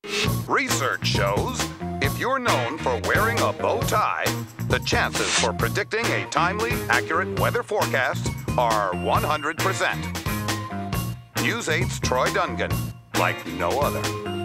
Research shows if you're known for wearing a bow tie, the chances for predicting a timely, accurate weather forecast are 100%. News 8's Troy Dungan, like no other.